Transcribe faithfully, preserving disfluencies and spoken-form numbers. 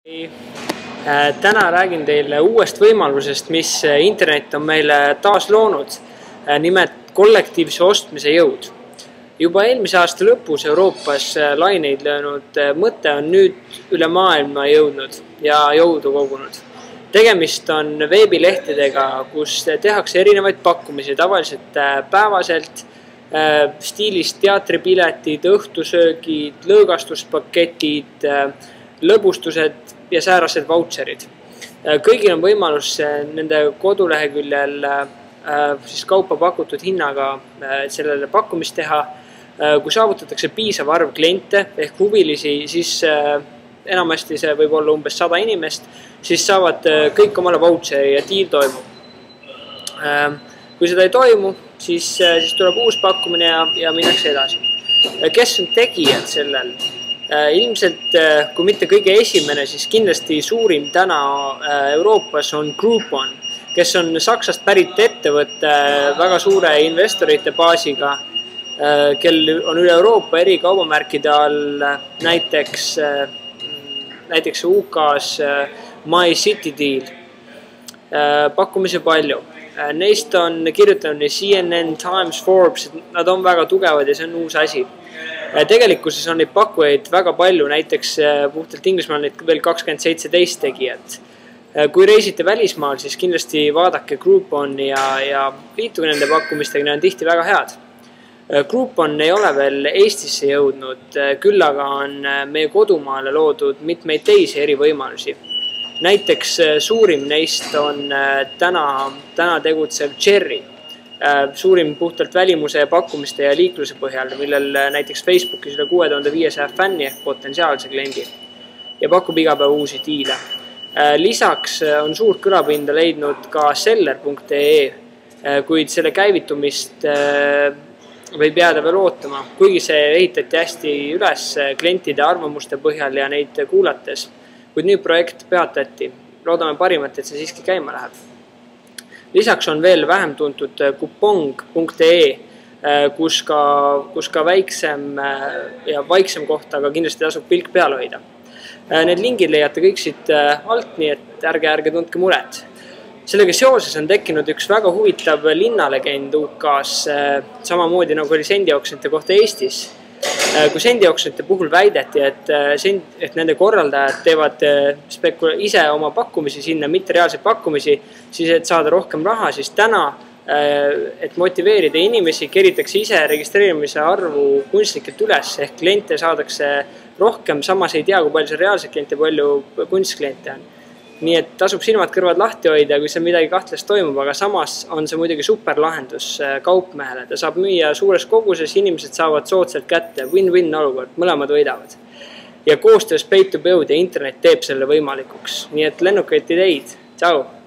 Täna räägin teile uuest võimalusest, mis internet on meile taas loonud, nimelt kollektiivse ostmise jõud. Juba eelmise aasta lõpus Euroopas laineid löönud mõte on nüüd üle maailma jõudnud ja jõudu kogunud. Tegemist on veebilehtedega, kus tehakse erinevaid pakkumisi tavaliselt päevaselt, stiilis teatripiletid, õhtusöögid, lõõgastuspaketid, lõbustused ja säärased vautšerid. Kõigil on võimalus nende koduleheküljel siis kaupa pakutud hinnaga sellele pakkumist teha. Kui saavutatakse piisav arv kliente ehk huvilisi, siis enamasti see võib olla umbes sada inimest, siis saavad kõik omale vautšeri ja diil toimub. Kui seda ei toimu, siis, siis tuleb uus pakkumine ja, ja minnakse edasi. Kes on tegijad sellel? Ilmselt, kui mitte kõige esimene, siis kindlasti suurim täna Euroopas on Groupon, kes on Saksast pärit ettevõtte väga suure investorite baasiga, kel on üle Euroopa eri kaubamärkide all, näiteks, näiteks U K-s My City Deal, pakkumisi palju. Neist on kirjutanud nii C N N, Times, Forbes, nad on väga tugevad ja see on uus asi. Tegelikkuses on neid pakkujaid väga palju, näiteks puhtalt Inglismaal neid veel kakskümmend seitseteist tegijat. Kui reisite välismaal, siis kindlasti vaadake Grouponi ja, ja liituge nende pakkumistega, need on tihti väga head. Groupon ei ole veel Eestisse jõudnud, küll aga on meie kodumaale loodud mitmeid teisi eri võimalusi. Näiteks suurim neist on täna, täna tegutsev Cherry. Suurim puhtalt välimuse pakkumiste ja liikluse põhjal, millel näiteks Facebookis üle kuue tuhande viiesaja fänni ehk potentsiaalse kliendi ja pakub iga päev uusi diile. Lisaks on suurt kõlapinda leidnud ka seller punkt ee, kuid selle käivitumist võib jääda veel ootama, kuigi see ehitati hästi üles klientide arvamuste põhjal ja neid kuulates, kuid nüüd projekt peatati. Loodame parimat, et see siiski käima läheb. Lisaks on veel vähem tuntud kupong punkt ee, kus ka, kus ka väiksem ja vaiksem koht, aga kindlasti tasub pilk peal hoida. Need lingid leiate kõik siit alt, nii et ärge, ärge tundke muret. Sellega seoses on tekkinud üks väga huvitav linnalegend U K-s, samamoodi nagu oli sendioksjonite kohta Eestis. Kui sendioksjonite puhul väideti, et, et nende korraldajad teevad ise oma pakkumisi sinna, mitte reaalseid pakkumisi, siis et saada rohkem raha, siis täna, et motiveerida inimesi, keritakse ise registreerimise arvu kunstlikult üles, ehk kliente saadakse rohkem, samas ei tea, kui palju see reaalseid kliente, palju kunstkliente on. Nii et tasub silmad kõrvad lahti hoida, kui see midagi kahtlast toimub, aga samas on see muidugi super lahendus kaupmehele. Ta saab müüa suures koguses, inimesed saavad soodsalt kätte, win-win olukord, mõlemad võidavad. Ja koostöös Pay to Build ja internet teeb selle võimalikuks. Nii et lennukaid ideid. Tšau!